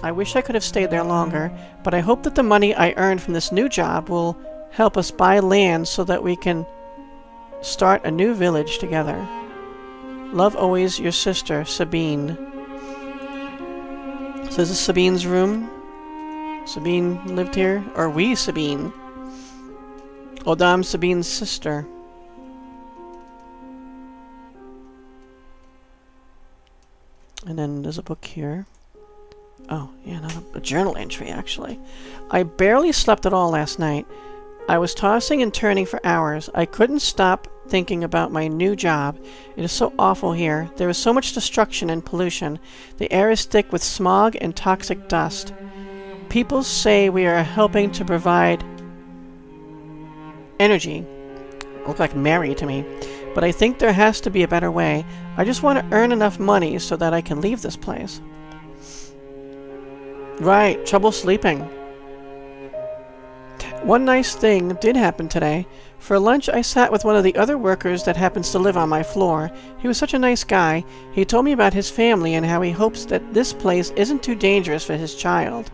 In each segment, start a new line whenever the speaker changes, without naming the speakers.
I wish I could have stayed there longer, but I hope that the money I earned from this new job will help us buy land so that we can start a new village together. Love always, your sister, Sabine. So this is Sabine's room. Sabine lived here? Or we, Sabine? I'm Sabine's sister. And then there's a book here. Oh, yeah, not a journal entry, actually. I barely slept at all last night. I was tossing and turning for hours. I couldn't stop thinking about my new job. It is so awful here. There is so much destruction and pollution. The air is thick with smog and toxic dust. People say we are helping to provide energy. Look like Mary to me. But I think there has to be a better way. I just want to earn enough money so that I can leave this place. Right, trouble sleeping. One nice thing did happen today. For lunch, I sat with one of the other workers that happens to live on my floor. He was such a nice guy. He told me about his family and how he hopes that this place isn't too dangerous for his child.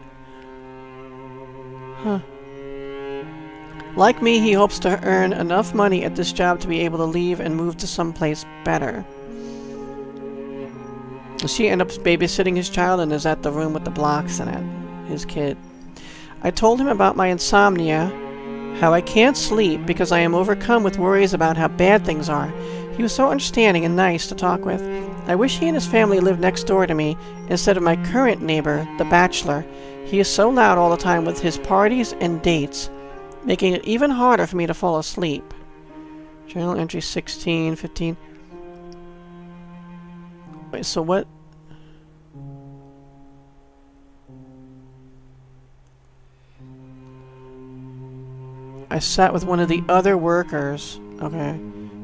Huh. Like me, he hopes to earn enough money at this job to be able to leave and move to someplace better. She ends up babysitting his child and is at the room with the blocks in it. His kid. I told him about my insomnia, how I can't sleep because I am overcome with worries about how bad things are. He was so understanding and nice to talk with. I wish he and his family lived next door to me instead of my current neighbor, the bachelor. He is so loud all the time with his parties and dates, making it even harder for me to fall asleep. Journal entry 16, 15. Wait, so what? I sat with one of the other workers. Okay.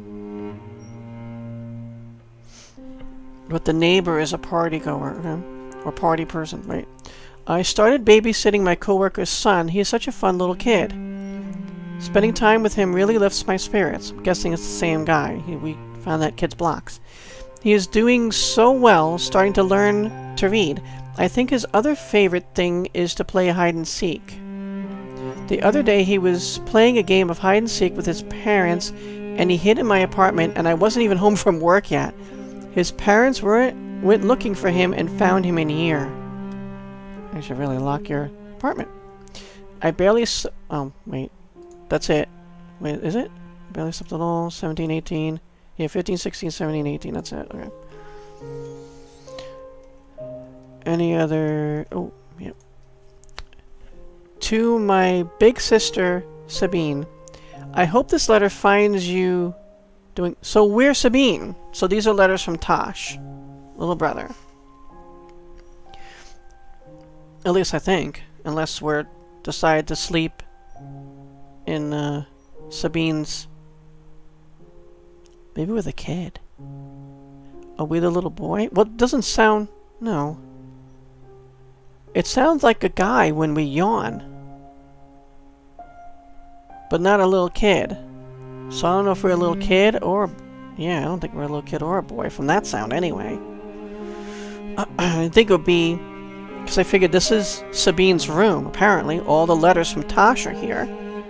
But the neighbor is a party goer, okay? Or party person, right? I started babysitting my coworker's son. He is such a fun little kid. Spending time with him really lifts my spirits. I'm guessing it's the same guy. We found that kid's blocks. He is doing so well, starting to learn to read. I think his other favorite thing is to play hide and seek. The other day he was playing a game of hide and seek with his parents, and he hid in my apartment, and I wasn't even home from work yet. His parents went looking for him and found him in here. I should really lock your apartment. I barely oh, wait. That's it. Wait, is it? Barely slept at all. 17, 18. Yeah, 15, 16, 17, 18. That's it. Okay. Any other... Oh, yeah. To my big sister, Sabine. I hope this letter finds you doing... So we're Sabine. So these are letters from Tosh. Little brother. At least I think. Unless we're decide to sleep in Sabine's... Maybe with a kid. Are we the little boy? Well, it doesn't sound... No. It sounds like a guy when we yawn. But not a little kid. So I don't know if we're a little kid or... Yeah, I don't think we're a little kid or a boy from that sound anyway. I think it would be... Because I figured this is Sabine's room, apparently. All the letters from Tosh are here.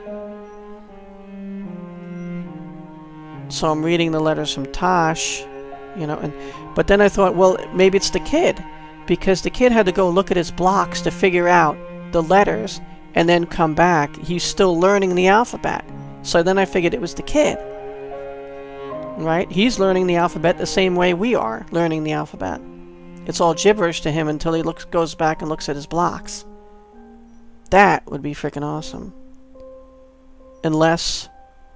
So I'm reading the letters from Tosh, you know, but then I thought, well, maybe it's the kid, because the kid had to go look at his blocks to figure out the letters and then come back. He's still learning the alphabet. So then I figured it was the kid. Right? He's learning the alphabet the same way we are learning the alphabet. It's all gibberish to him until he goes back and looks at his blocks. That would be freaking awesome. Unless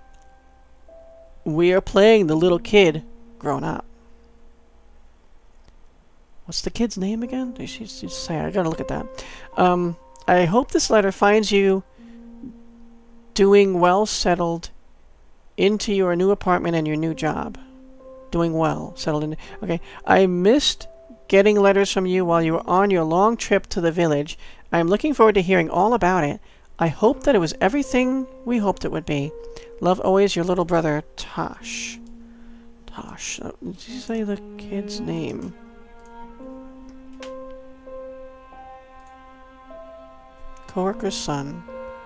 we are playing the little kid grown up. What's the kid's name again? Did she say? I gotta look at that. I hope this letter finds you doing well, settled into your new apartment and your new job. Doing well, settled in. Okay. I missed getting letters from you while you were on your long trip to the village. I am looking forward to hearing all about it. I hope that it was everything we hoped it would be. Love always, your little brother, Tosh. Tosh. Did you say the kid's name? Coworker's son.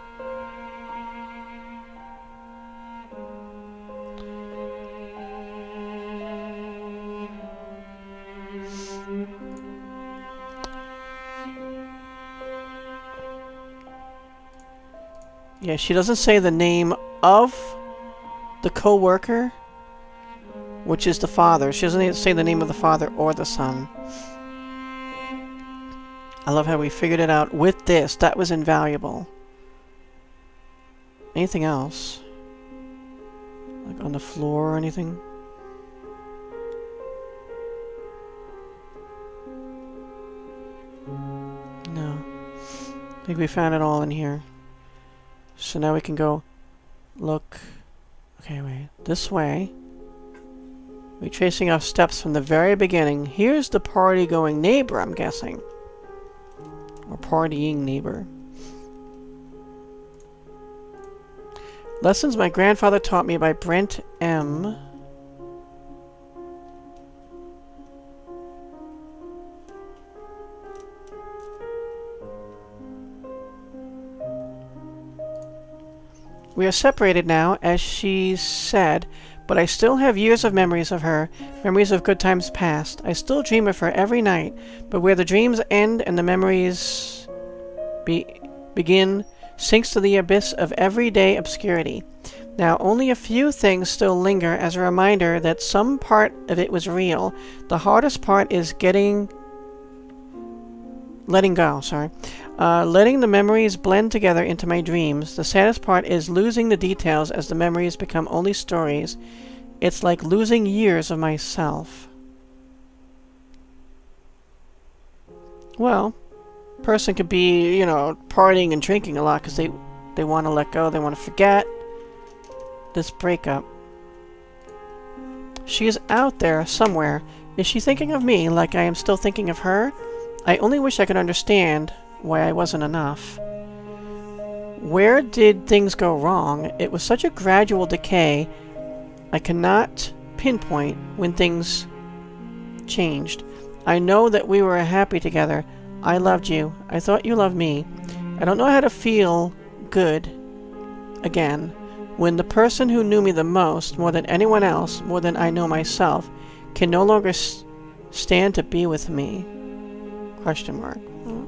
Yeah, she doesn't say the name of the co-worker, which is the father. She doesn't say the name of the father or the son. I love how we figured it out with this. That was invaluable. Anything else? Like on the floor or anything? No. I think we found it all in here. So now we can go look. Okay, wait. This way. We're tracing off steps from the very beginning. Here's the party-going neighbor, I'm guessing. Or partying neighbor. Lessons my grandfather taught me by Brent M. We are separated now, as she said, but I still have years of memories of her, memories of good times past. I still dream of her every night, but where the dreams end and the memories begin sinks to the abyss of everyday obscurity. Now only a few things still linger as a reminder that some part of it was real. The hardest part is letting go, letting the memories blend together into my dreams. The saddest part is losing the details as the memories become only stories. It's like losing years of myself. Well, person could be, you know, partying and drinking a lot because they want to let go, they want to forget this breakup. She is out there somewhere. Is she thinking of me like I am still thinking of her? I only wish I could understand why I wasn't enough. Where did things go wrong? It was such a gradual decay. I cannot pinpoint when things changed. I know that we were happy together. I loved you. I thought you loved me. I don't know how to feel good again when the person who knew me the most, more than anyone else, more than I know myself, can no longer stand to be with me. Question mark.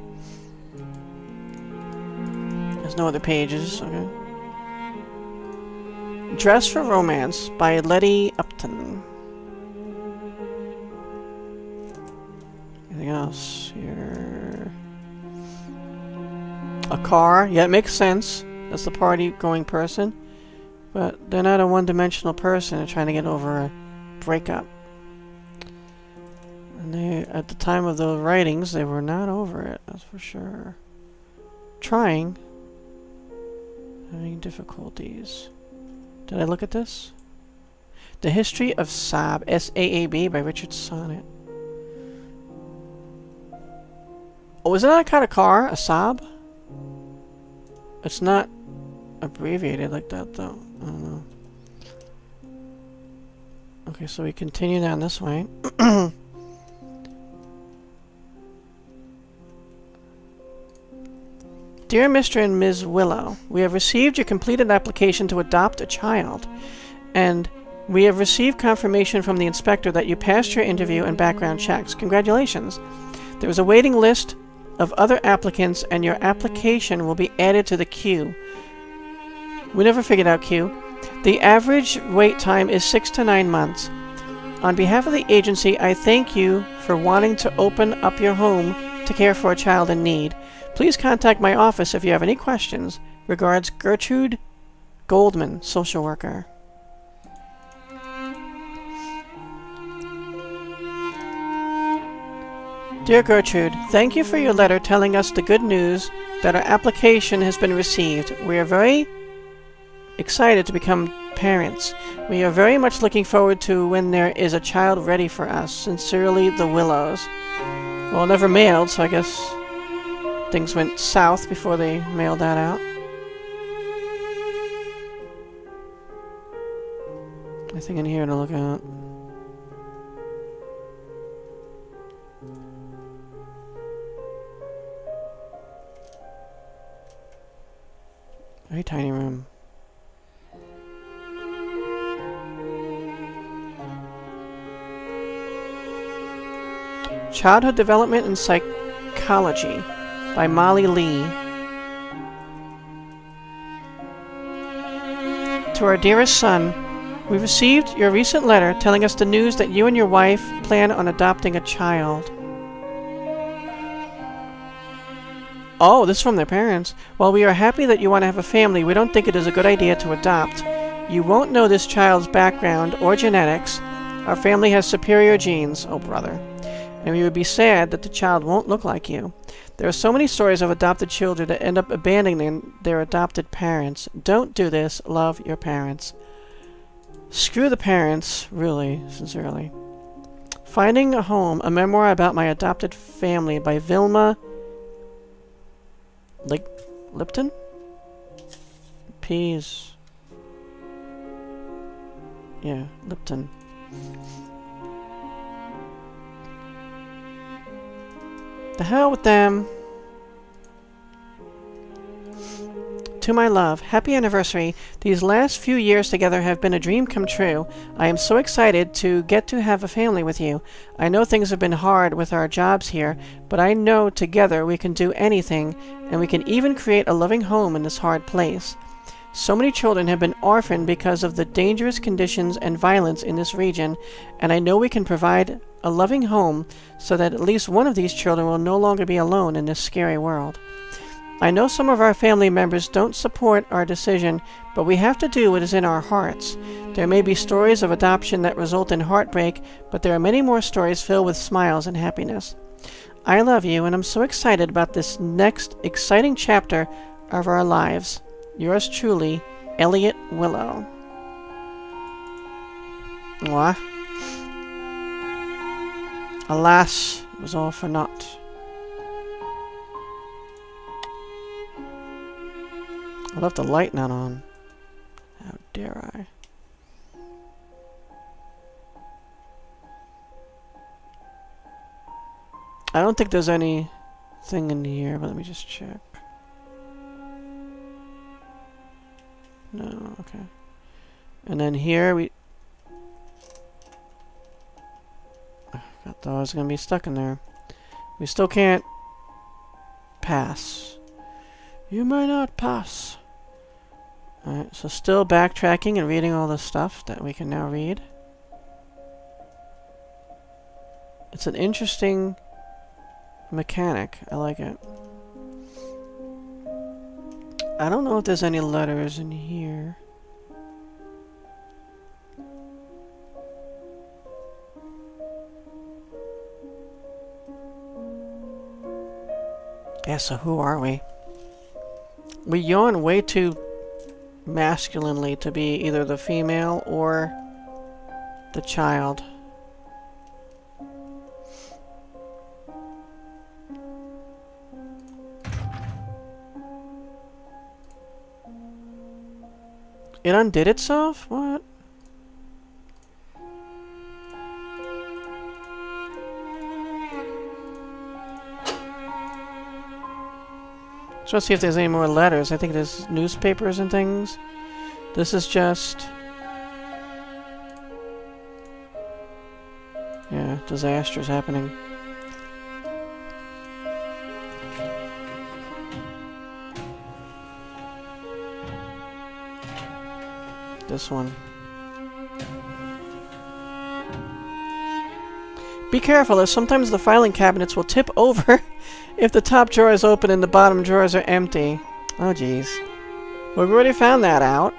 There's no other pages. Okay. Dress for Romance by Letty Upton. Anything else here? A car. Yeah, it makes sense. That's the party-going person. But they're not a one-dimensional person. They're trying to get over a breakup. And they, at the time of the writings, they were not over it, that's for sure. Trying. Having difficulties. Did I look at this? The History of Saab, S-A-A-B, by Richard Sonnet. Oh, is that kind of car? A Saab? It's not abbreviated like that, though. I don't know. Okay, so we continue down this way. Dear Mr. and Ms. Willow, we have received your completed application to adopt a child, and we have received confirmation from the inspector that you passed your interview and background checks. Congratulations. There is a waiting list of other applicants, and your application will be added to the queue. We never figured out queue. The average wait time is 6 to 9 months. On behalf of the agency, I thank you for wanting to open up your home to care for a child in need. Please contact my office if you have any questions. Regards, Gertrude Goldman, social worker. Dear Gertrude, thank you for your letter telling us the good news that our application has been received. We are very excited to become parents. We are very much looking forward to when there is a child ready for us. Sincerely, the Willows. Well, never mailed, so I guess things went south before they mailed that out. Anything in here to look at? tiny room. Childhood Development and Psychology by Molly Lee. To our dearest son, we received your recent letter telling us the news that you and your wife plan on adopting a child. Oh, this is from their parents. While we are happy that you want to have a family, we don't think it is a good idea to adopt. You won't know this child's background or genetics. Our family has superior genes, oh brother. And we would be sad that the child won't look like you. There are so many stories of adopted children that end up abandoning their adopted parents. Don't do this. Love your parents. Screw the parents, really, sincerely. Finding a Home, a memoir about my adopted family by Vilma Lipton? Peas. Yeah, Lipton. The hell with them. To my love, happy anniversary. These last few years together have been a dream come true. I am so excited to get to have a family with you. I know things have been hard with our jobs here, but I know together we can do anything, and we can even create a loving home in this hard place. So many children have been orphaned because of the dangerous conditions and violence in this region, and I know we can provide a loving home so that at least one of these children will no longer be alone in this scary world. I know some of our family members don't support our decision, but we have to do what is in our hearts. There may be stories of adoption that result in heartbreak, but there are many more stories filled with smiles and happiness. I love you, and I'm so excited about this next exciting chapter of our lives. Yours truly, Elliot Willow. What? Alas, it was all for naught. I left the light not on. How dare I? I don't think there's anything in here, but let me just check. No, okay. And then here we... I thought I was going to be stuck in there. We still can't pass. You may not pass. Alright, so still backtracking and reading all the stuff that we can now read. It's an interesting mechanic. I like it. I don't know if there's any letters in here. Yeah, so who are we? We yawn way too masculinely to be either the female or the child. It undid itself? What? So let's see if there's any more letters. I think there's newspapers and things. This is just... yeah, disasters happening. This one. Be careful, as sometimes the filing cabinets will tip over if the top drawer is open and the bottom drawers are empty. Oh, jeez. Well, we've already found that out.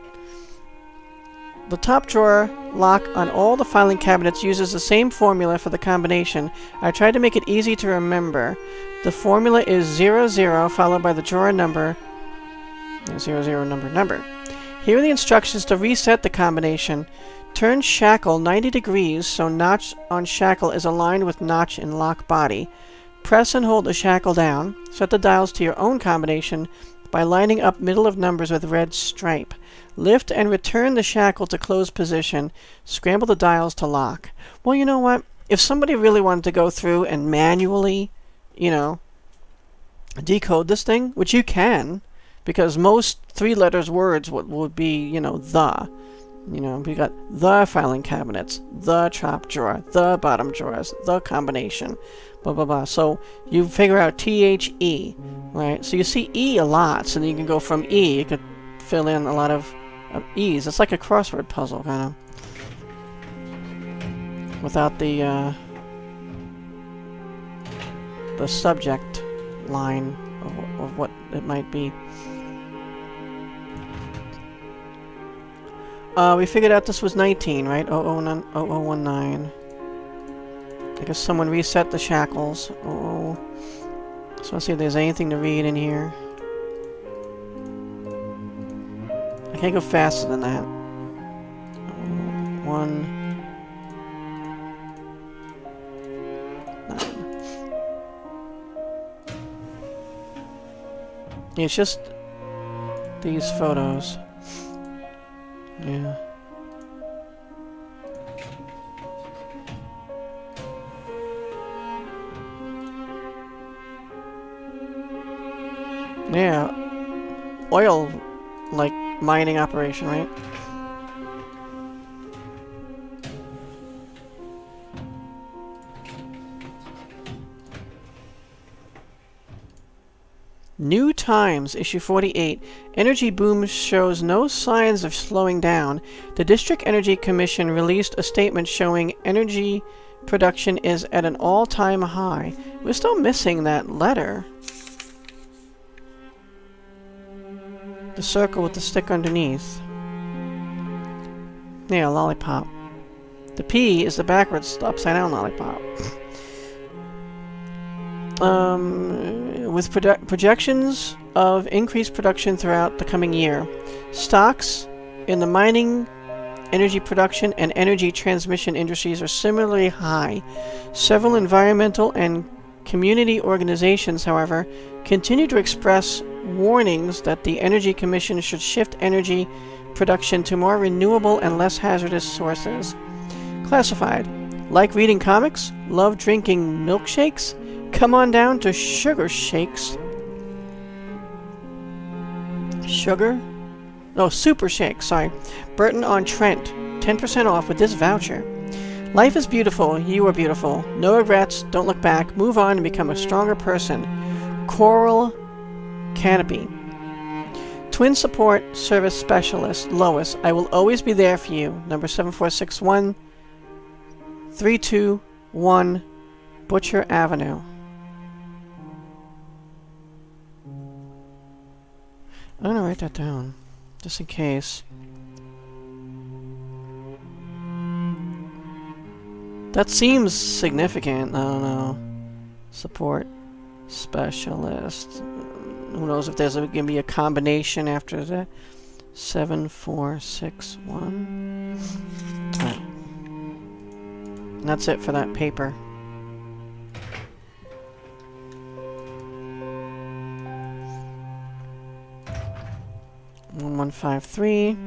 The top drawer lock on all the filing cabinets uses the same formula for the combination. I tried to make it easy to remember. The formula is 00 followed by the drawer number. 00 number. Here are the instructions to reset the combination. Turn shackle 90 degrees so notch on shackle is aligned with notch in lock body. Press and hold the shackle down. Set the dials to your own combination by lining up middle of numbers with red stripe. Lift and return the shackle to closed position. Scramble the dials to lock. Well, you know what? If somebody really wanted to go through and manually, you know, decode this thing, which you can, because most 3 letters words would be, you know, the. You know, we got the filing cabinets, the top drawer, the bottom drawers, the combination, blah, blah, blah. So you figure out T-H-E, right? So you see E a lot, so then you can go from E, you could fill in a lot of E's. It's like a crossword puzzle, kind of. Without the subject line of what it might be. We figured out this was 19, right? 0019. I guess someone reset the shackles. Oh. So let's see if there's anything to read in here. I can't go faster than that. 1. 9. Yeah, it's just these photos. Yeah. Yeah. Oil, like, mining operation, right? New Times, issue 48. Energy boom shows no signs of slowing down. The District Energy Commission released a statement showing energy production is at an all-time high. We're still missing that letter. The circle with the stick underneath. Yeah, lollipop. The P is the backwards, upside-down lollipop. With projections of increased production throughout the coming year. Stocks in the mining, energy production, and energy transmission industries are similarly high. Several environmental and community organizations, however, continue to express warnings that the Energy Commission should shift energy production to more renewable and less hazardous sources. Classified. Like reading comics? Love drinking milkshakes? Come on down to Sugar Shakes. Sugar? No, Super Shake, sorry. Burton-on-Trent. 10% off with this voucher. Life is beautiful. You are beautiful. No regrets. Don't look back. Move on and become a stronger person. Coral Canopy. Twin Support Service Specialist, Lois. I will always be there for you. Number 7461 321 Butcher Avenue. I'm gonna write that down, just in case. That seems significant. I don't know. Support specialist. Who knows if there's gonna be a combination after that? 7461. Alright. And that's it for that paper. 1153.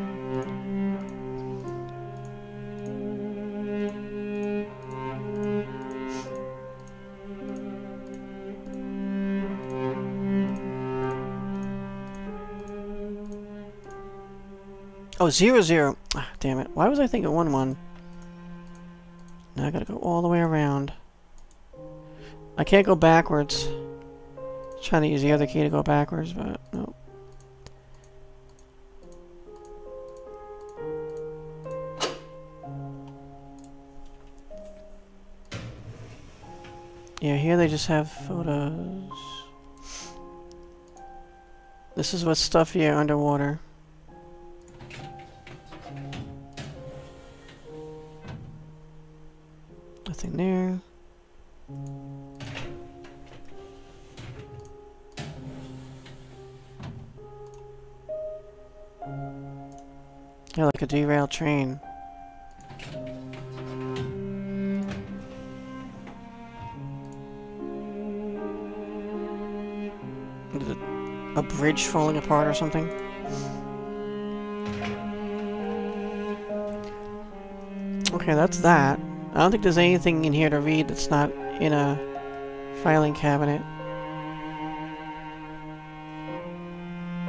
Oh, 00. Ah, damn it. Why was I thinking 11? Now I gotta go all the way around. I can't go backwards. Trying to use the other key to go backwards, but nope. Yeah, here they just have photos. This is what's stuff here underwater. Nothing there. Yeah, like a derailed train. Is it a bridge falling apart or something? Okay, that's that. I don't think there's anything in here to read that's not in a filing cabinet.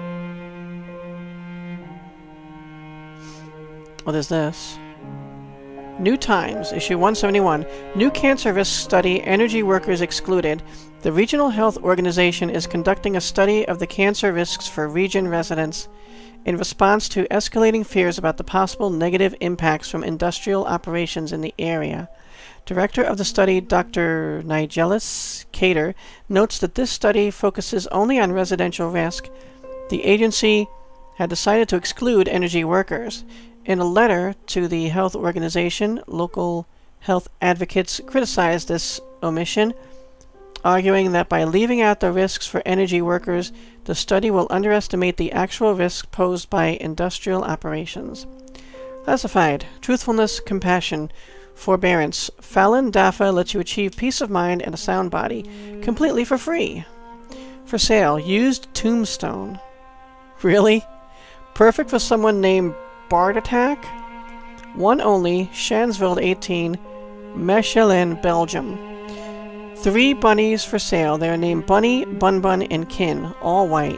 Oh, there's this. New Times, issue 171. New cancer risk study, energy workers excluded. The Regional Health Organization is conducting a study of the cancer risks for region residents in response to escalating fears about the possible negative impacts from industrial operations in the area. Director of the study, Dr. Nigelis Cater, notes that this study focuses only on residential risk. The agency had decided to exclude energy workers. In a letter to the health organization, local health advocates criticized this omission, arguing that by leaving out the risks for energy workers, the study will underestimate the actual risks posed by industrial operations. Classified. Truthfulness, compassion, forbearance. Falun Dafa lets you achieve peace of mind and a sound body, completely for free. For sale. Used tombstone. Really? Perfect for someone named Bard Attack? One only, Shansveld 18, Mechelen, Belgium. 3 bunnies for sale. They are named Bunny, Bun Bun, and Kin, all white.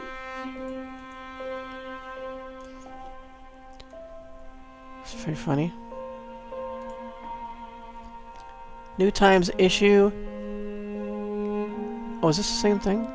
It's very funny. New Times issue. Oh, is this the same thing?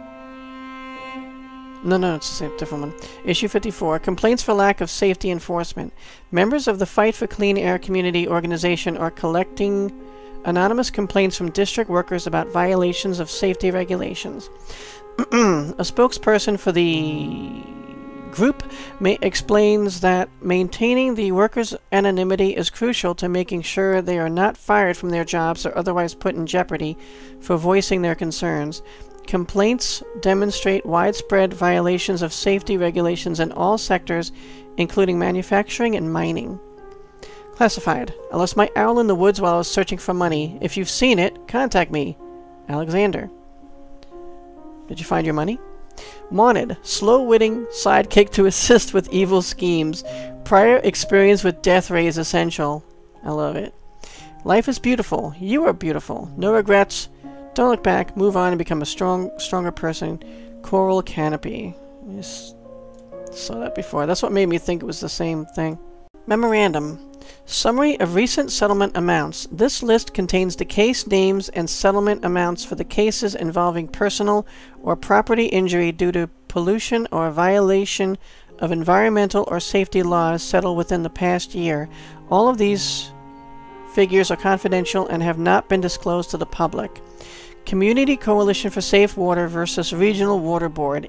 No, it's the same, different one. Issue 54. Complaints for lack of safety enforcement. Members of the Fight for Clean Air community organization are collecting anonymous complaints from district workers about violations of safety regulations. A spokesperson for the group explains that maintaining the workers' anonymity is crucial to making sure they are not fired from their jobs or otherwise put in jeopardy for voicing their concerns. Complaints demonstrate widespread violations of safety regulations in all sectors, including manufacturing and mining. Classified. I lost my owl in the woods while I was searching for money. If you've seen it, contact me. Alexander. Did you find your money? Wanted. Slow-witting sidekick to assist with evil schemes. Prior experience with death ray is essential. I love it. Life is beautiful. You are beautiful. No regrets. Don't look back. Move on and become a stronger person. Coral Canopy. I just saw that before. That's what made me think it was the same thing. Memorandum. Summary of recent settlement amounts. This list contains the case names and settlement amounts for the cases involving personal or property injury due to pollution or violation of environmental or safety laws settled within the past year. All of these figures are confidential and have not been disclosed to the public. Community Coalition for Safe Water versus Regional Water Board,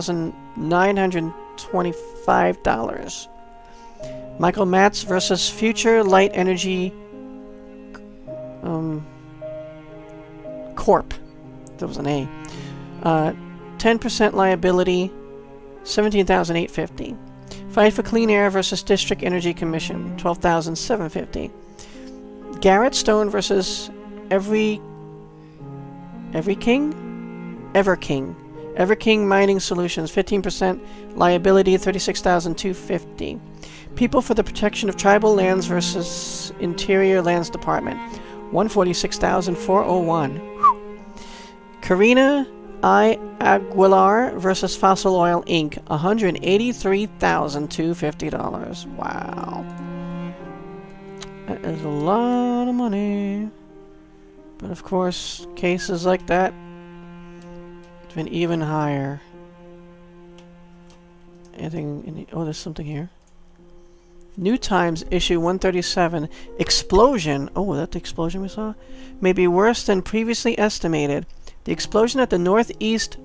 $8,925. Michael Matz versus Future Light Energy Corp. There was an A. 10% liability, $17,850. Fight for Clean Air versus District Energy Commission, $12,750. Garrett Stone versus Everking Mining Solutions, 15% liability, $36,250. People for the Protection of Tribal Lands versus Interior Lands Department, $146,401. Karina I. Aguilar versus Fossil Oil Inc., $183,250. Wow. That is a lot of money. But of course, cases like that have been even higher. Anything? Oh, there's something here. New Times, issue 137. Explosion. Oh, was that the explosion we saw? May be worse than previously estimated. The explosion at the Northeast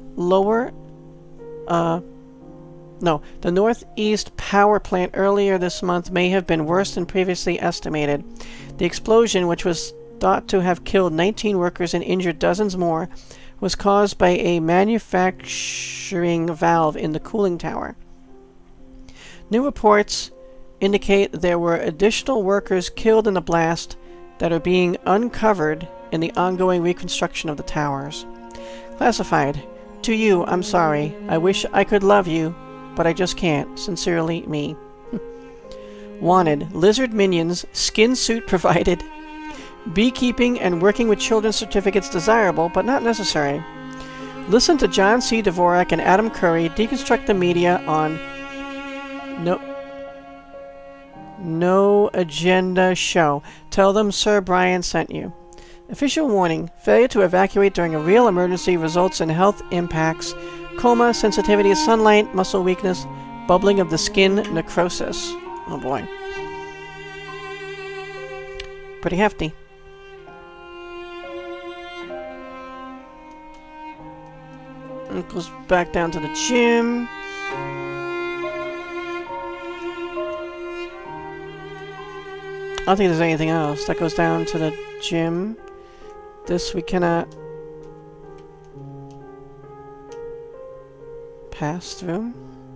power plant earlier this month may have been worse than previously estimated. The explosion, which was thought to have killed 19 workers and injured dozens more, was caused by a manufacturing valve in the cooling tower. New reports indicate there were additional workers killed in the blast that are being uncovered in the ongoing reconstruction of the towers. Classified. To you, I'm sorry. I wish I could love you, but I just can't. Sincerely, me. Wanted. Lizard minions. Skin suit provided. Beekeeping and working with children certificates desirable, but not necessary. Listen to John C. Dvorak and Adam Curry deconstruct the media on No agenda show. Tell them Sir Brian sent you. Official warning. Failure to evacuate during a real emergency results in health impacts. Coma, sensitivity to sunlight, muscle weakness, bubbling of the skin, necrosis. Oh boy. Pretty hefty. It goes back down to the gym. I don't think there's anything else. That goes down to the gym. This we cannot pass through.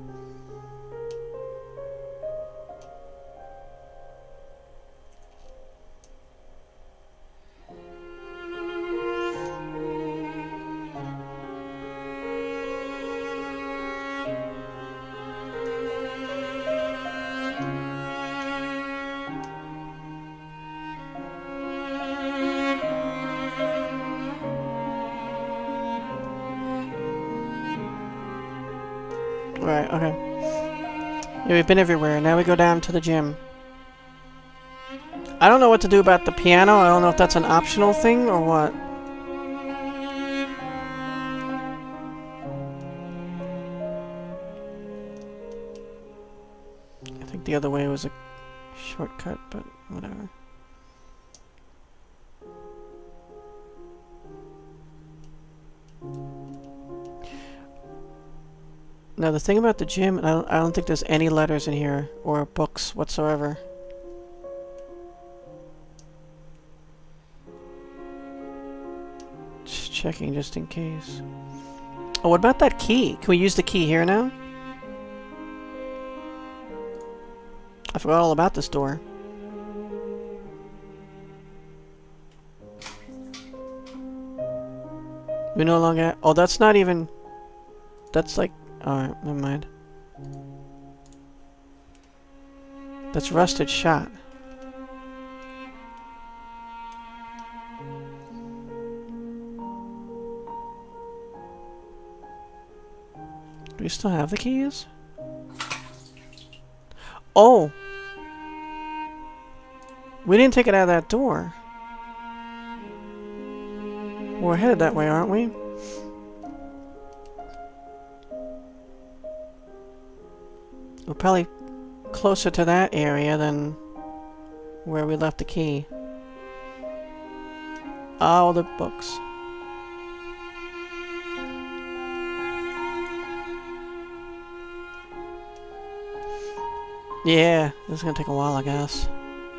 Right, okay. Yeah, we've been everywhere. Now we go down to the gym. I don't know what to do about the piano. I don't know if that's an optional thing or what. I think the other way was a shortcut, but whatever. Now the thing about the gym, I don't think there's any letters in here or books whatsoever. Just checking just in case. Oh, what about that key? Can we use the key here now? I forgot all about this door. We no longer... Oh, that's not even... That's like... Alright, never mind. That's rusted shot. Do we still have the keys? Oh! We didn't take it out of that door. We're headed that way, aren't we? We're probably closer to that area than where we left the key. All the books. Yeah, this is gonna take a while, I guess.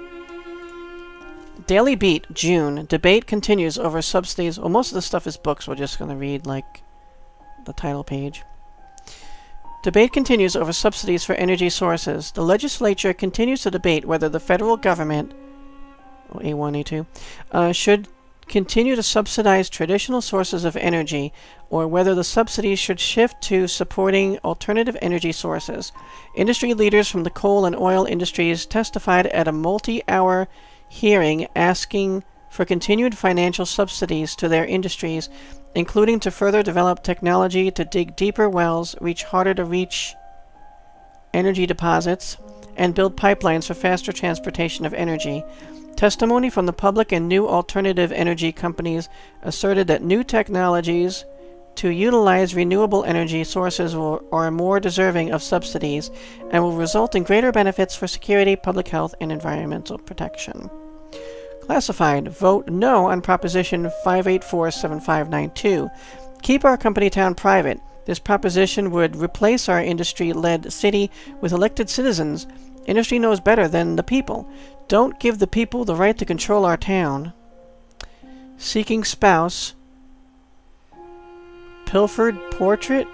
Daily Beat, June. Debate continues over subsidies. Well, most of the stuff is books. We're just gonna read, like, the title page. Debate continues over subsidies for energy sources. The legislature continues to debate whether the federal government, A1, A2, should continue to subsidize traditional sources of energy, or whether the subsidies should shift to supporting alternative energy sources. Industry leaders from the coal and oil industries testified at a multi-hour hearing asking for continued financial subsidies to their industries, including to further develop technology to dig deeper wells, reach harder to reach energy deposits, and build pipelines for faster transportation of energy. Testimony from the public and new alternative energy companies asserted that new technologies to utilize renewable energy sources are more deserving of subsidies and will result in greater benefits for security, public health, and environmental protection. Classified. Vote no on Proposition 5847592. Keep our company town private. This proposition would replace our industry-led city with elected citizens. Industry knows better than the people. Don't give the people the right to control our town. Seeking spouse. Pilfered portrait.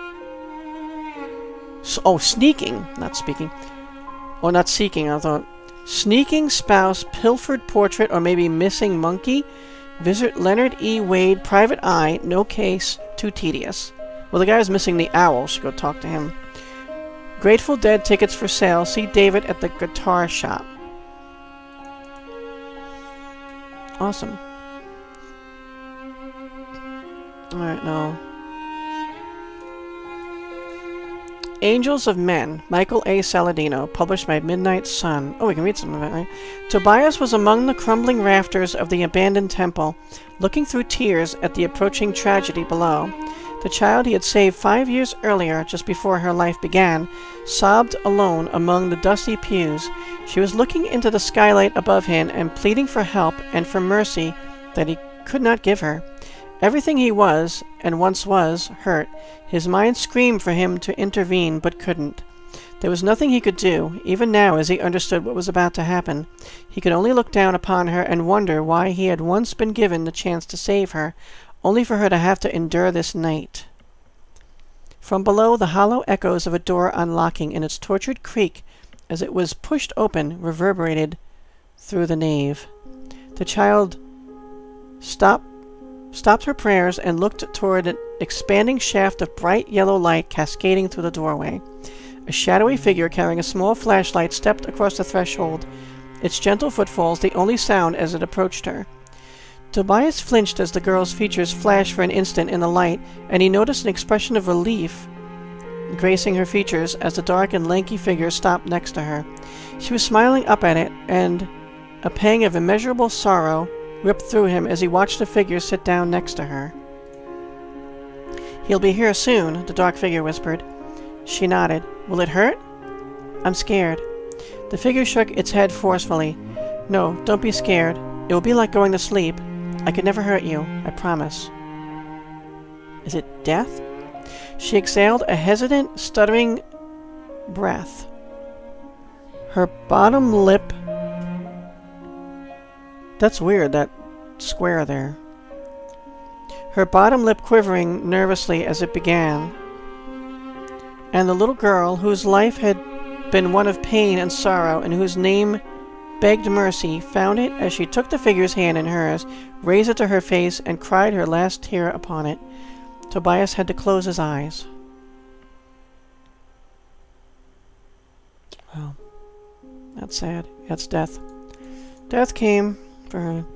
Oh, sneaking. Not speaking. Oh, not seeking, I thought. Sneaking spouse, pilfered portrait, or maybe missing monkey. Visit Leonard E. Wade, private eye, no case, too tedious. Well, the guy who's missing the owl. Should go talk to him. Grateful Dead tickets for sale. See David at the guitar shop. Awesome. Alright, no. Angels of Men, Michael A. Saladino, published by Midnight Sun. Oh, we can read some of it, right? Tobias was among the crumbling rafters of the abandoned temple, looking through tears at the approaching tragedy below. The child he had saved 5 years earlier, just before her life began, sobbed alone among the dusty pews. She was looking into the skylight above him and pleading for help and for mercy that he could not give her. Everything he was, and once was, hurt. His mind screamed for him to intervene, but couldn't. There was nothing he could do, even now as he understood what was about to happen. He could only look down upon her and wonder why he had once been given the chance to save her, only for her to have to endure this night. From below, the hollow echoes of a door unlocking and its tortured creak as it was pushed open reverberated through the nave. The child stopped her prayers and looked toward an expanding shaft of bright yellow light cascading through the doorway. A shadowy figure carrying a small flashlight stepped across the threshold, its gentle footfalls the only sound as it approached her. Tobias flinched as the girl's features flashed for an instant in the light, and he noticed an expression of relief gracing her features as the dark and lanky figure stopped next to her. She was smiling up at it, and a pang of immeasurable sorrow ripped through him as he watched the figure sit down next to her. "He'll be here soon," the dark figure whispered. She nodded. "Will it hurt?" "I'm scared." The figure shook its head forcefully. "No, don't be scared. It will be like going to sleep. I could never hurt you, I promise." "Is it death?" She exhaled a hesitant, stuttering breath. Her bottom lip... That's weird, that square there. Her bottom lip quivering nervously as it began. And the little girl, whose life had been one of pain and sorrow, and whose name begged mercy, found it as she took the figure's hand in hers, raised it to her face, and cried her last tear upon it. Tobias had to close his eyes. Well, that's sad. That's death. Death came for her.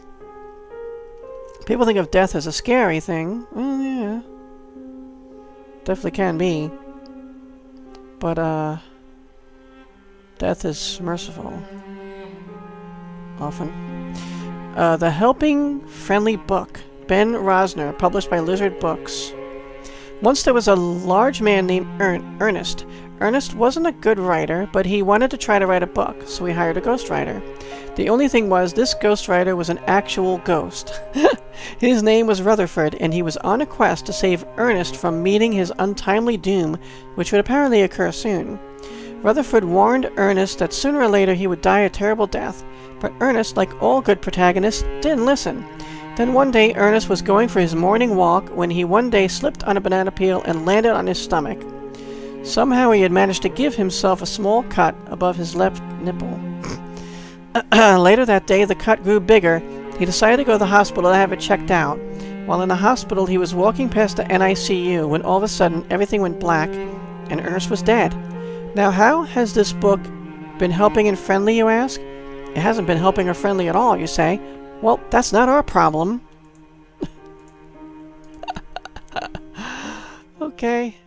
People think of death as a scary thing. Well, yeah. Definitely can be. But, death is merciful. Often. The Helping Friendly Book. Ben Rosner, published by Lizard Books. Once there was a large man named Ernest. Ernest wasn't a good writer, but he wanted to try to write a book, so he hired a ghostwriter. The only thing was, this ghostwriter was an actual ghost. His name was Rutherford, and he was on a quest to save Ernest from meeting his untimely doom, which would apparently occur soon. Rutherford warned Ernest that sooner or later he would die a terrible death, but Ernest, like all good protagonists, didn't listen. Then one day Ernest was going for his morning walk when he one day slipped on a banana peel and landed on his stomach. Somehow he had managed to give himself a small cut above his left nipple. Later that day the cut grew bigger. He decided to go to the hospital to have it checked out. While in the hospital he was walking past the NICU when all of a sudden everything went black and Ernest was dead. Now how has this book been helping and friendly, you ask? It hasn't been helping or friendly at all, you say. Well, that's not our problem. Okay.